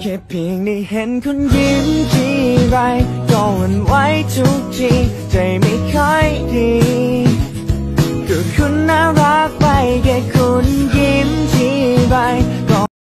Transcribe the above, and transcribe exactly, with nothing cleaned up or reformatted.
ค่เพียงได้เห็นคุณยิ้มทีไรก็หวั่นไหวทุกทีใจไม่ค่อย